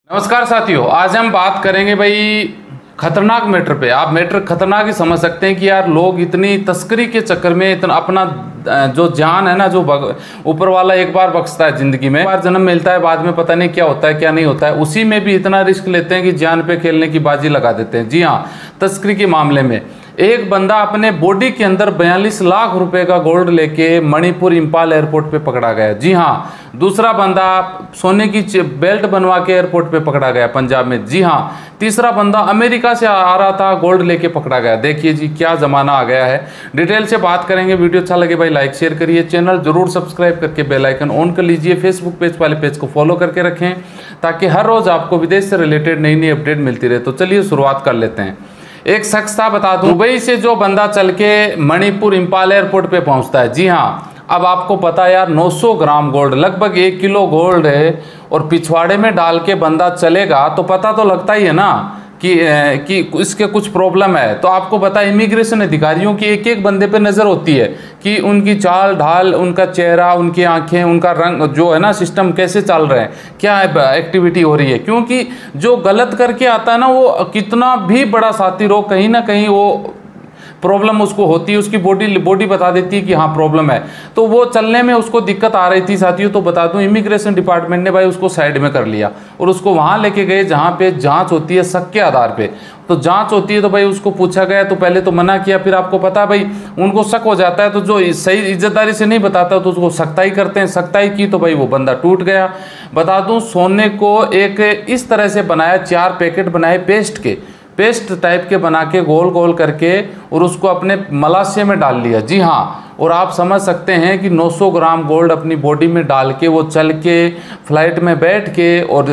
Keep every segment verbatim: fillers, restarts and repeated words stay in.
नमस्कार साथियों, आज हम बात करेंगे भाई खतरनाक मैटर पे। आप मैटर खतरनाक ही समझ सकते हैं कि यार लोग इतनी तस्करी के चक्कर में इतना अपना जो जान है ना, जो ऊपर वाला एक बार बख्शता है जिंदगी में, एक बार जन्म मिलता है, बाद में पता नहीं क्या होता है क्या नहीं होता है, उसी में भी इतना रिस्क लेते हैं कि जान पे खेलने की बाजी लगा देते हैं। जी हाँ, तस्करी के मामले में एक बंदा अपने बॉडी के अंदर बयालीस लाख रुपए का गोल्ड लेके मणिपुर इंपाल एयरपोर्ट पे पकड़ा गया। जी हाँ, दूसरा बंदा सोने की बेल्ट बनवा के एयरपोर्ट पे पकड़ा गया पंजाब में। जी हाँ, तीसरा बंदा अमेरिका से आ रहा था, गोल्ड लेके पकड़ा गया। देखिए जी, क्या जमाना आ गया है। डिटेल से बात करेंगे। वीडियो अच्छा लगे भाई लाइक शेयर करिए, चैनल जरूर सब्सक्राइब करके बेल आइकन ऑन कर लीजिए, फेसबुक पेज वाले पेज को फॉलो करके रखें ताकि हर रोज आपको विदेश से रिलेटेड नई नई अपडेट मिलती रहे। तो चलिए शुरुआत कर लेते हैं। एक शख्स था, बता दूं, दुबई से जो बंदा चल के मणिपुर इंपाल एयरपोर्ट पे पहुंचता है। जी हाँ, अब आपको पता है यार, नौ सौ ग्राम गोल्ड, लगभग एक किलो गोल्ड है, और पिछवाड़े में डाल के बंदा चलेगा तो पता तो लगता ही है ना कि कि इसके कुछ प्रॉब्लम है। तो आपको पता है, इमिग्रेशन अधिकारियों की एक एक बंदे पे नज़र होती है कि उनकी चाल ढाल, उनका चेहरा, उनकी आंखें, उनका रंग, जो है ना सिस्टम कैसे चल रहे हैं, क्या एक्टिविटी हो रही है। क्योंकि जो गलत करके आता है ना, वो कितना भी बड़ा साथी हो, कहीं ना कहीं वो प्रॉब्लम उसको होती है, उसकी बॉडी बॉडी बता देती है कि हाँ प्रॉब्लम है। तो वो चलने में उसको दिक्कत आ रही थी साथियों। तो बता दूं, इमिग्रेशन डिपार्टमेंट ने भाई उसको साइड में कर लिया और उसको वहाँ लेके गए जहाँ पे जांच होती है शक के आधार पे। तो जांच होती है तो भाई उसको पूछा गया, तो पहले तो मना किया, फिर आपको पता है भाई उनको शक हो जाता है, तो जो सही इज्जतदारी से नहीं बताता तो उसको सख्ताई करते हैं। सख्ताई की तो भाई वो बंदा टूट गया। बता दूं, सोने को एक इस तरह से बनाया, चार पैकेट बनाए पेस्ट के, पेस्ट टाइप के बना के गोल गोल करके, और उसको अपने मलाशे में डाल लिया। जी हाँ, और आप समझ सकते हैं कि नौ सौ ग्राम गोल्ड अपनी बॉडी में डाल के वो चल के फ्लाइट में बैठ के और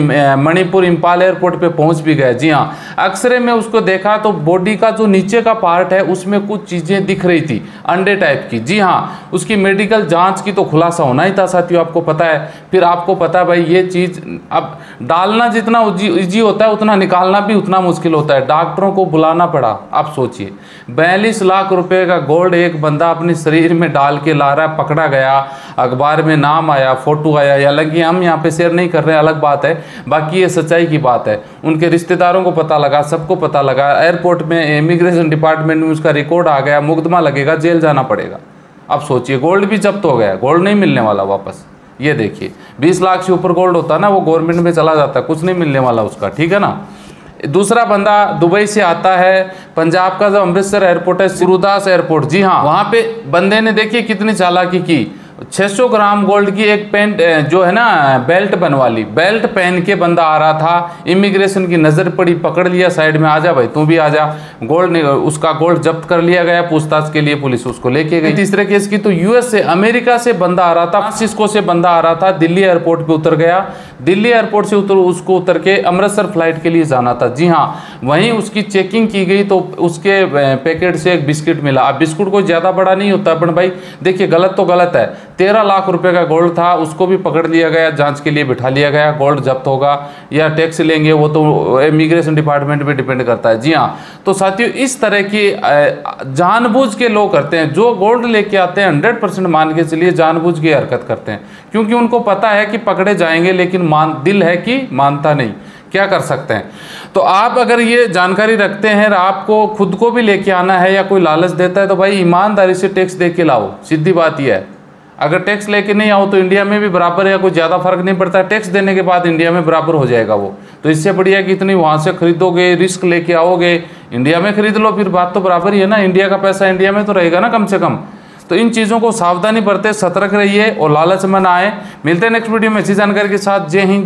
मणिपुर इंपाल एयरपोर्ट पे पहुंच भी गया। जी हाँ, अक्सरे में उसको देखा तो बॉडी का जो नीचे का पार्ट है उसमें कुछ चीज़ें दिख रही थी, अंडे टाइप की। जी हाँ, उसकी मेडिकल जांच की तो खुलासा होना ही था साथियों, आपको पता है। फिर आपको पता है भाई, ये चीज़ अब डालना जितना ईजी होता है उतना निकालना भी उतना मुश्किल होता है। डॉक्टरों को बुलाना पड़ा। आप सोचिए, बयालीस लाख रुपए का गोल्ड एक बंदा अपने शरीर में डाल के ला रहा है, पकड़ा गया, अखबार में नाम आया, फोटो आया। हालांकि हम यहाँ पे शेयर नहीं कर रहे हैं, अलग बात है, बाकी ये सच्चाई की बात है। उनके रिश्तेदारों को पता लगा, सबको पता लगा, एयरपोर्ट में इमिग्रेशन डिपार्टमेंट में उसका रिकॉर्ड आ गया, मुकदमा लगेगा, जेल जाना पड़ेगा। अब सोचिए, गोल्ड भी जब्त हो गया, गोल्ड नहीं मिलने वाला वापस। ये देखिए, बीस लाख से ऊपर गोल्ड होता है ना, वो गवर्नमेंट में चला जाता है, कुछ नहीं मिलने वाला उसका, ठीक है ना। दूसरा बंदा दुबई से आता है, पंजाब का जो अमृतसर एयरपोर्ट है, गुरुदास एयरपोर्ट। जी हाँ, वहाँ पे बंदे ने देखिए कितनी चालाकी की, छह सौ ग्राम गोल्ड की एक पेंट जो है ना बेल्ट बनवा ली। बेल्ट पहन के बंदा आ रहा था, इमिग्रेशन की नज़र पड़ी, पकड़ लिया साइड में, आ जा भाई तू भी आ जा। गोल्ड उसका गोल्ड जब्त कर लिया गया, पूछताछ के लिए पुलिस उसको लेके गई। तीसरे केस की तो यूएस से, अमेरिका से बंदा आ रहा था, फ्रांसिस्को से बंदा आ रहा था, दिल्ली एयरपोर्ट पे उतर गया। दिल्ली एयरपोर्ट से उतर उसको उतर के अमृतसर फ्लाइट के लिए जाना था। जी हाँ, वहीं उसकी चेकिंग की गई तो उसके पैकेट से एक बिस्किट मिला। अब बिस्कुट कोई ज़्यादा बड़ा नहीं होता, पर भाई देखिए गलत तो गलत है। तेरह लाख रुपए का गोल्ड था, उसको भी पकड़ लिया गया, जांच के लिए बिठा लिया गया। गोल्ड जब्त होगा या टैक्स लेंगे वो तो इमिग्रेशन डिपार्टमेंट पे डिपेंड करता है। जी हाँ, तो साथियों इस तरह की जानबूझ के लोग करते हैं, जो गोल्ड लेके आते हैं हंड्रेड परसेंट मान के चलिए जानबूझ के हरकत करते हैं, क्योंकि उनको पता है कि पकड़े जाएंगे, लेकिन मान दिल है कि मानता नहीं, क्या कर सकते हैं। तो आप अगर ये जानकारी रखते हैं, आपको खुद को भी लेके आना है या कोई लालच देता है, तो भाई ईमानदारी से टैक्स दे के लाओ, सीधी बात यह है। अगर टैक्स लेके नहीं आओ तो इंडिया में भी बराबर है, कोई ज़्यादा फर्क नहीं पड़ता, टैक्स देने के बाद इंडिया में बराबर हो जाएगा वो। तो इससे बढ़िया कि इतनी वहाँ से खरीदोगे, रिस्क लेके आओगे, इंडिया में खरीद लो, फिर बात तो बराबर ही है ना। इंडिया का पैसा इंडिया में तो रहेगा ना कम से कम। तो इन चीज़ों को सावधानी बरते, सतर्क रहिए और लालच में ना आए। मिलते हैं नेक्स्ट वीडियो में अच्छी जानकारी के साथ। जय हिंद।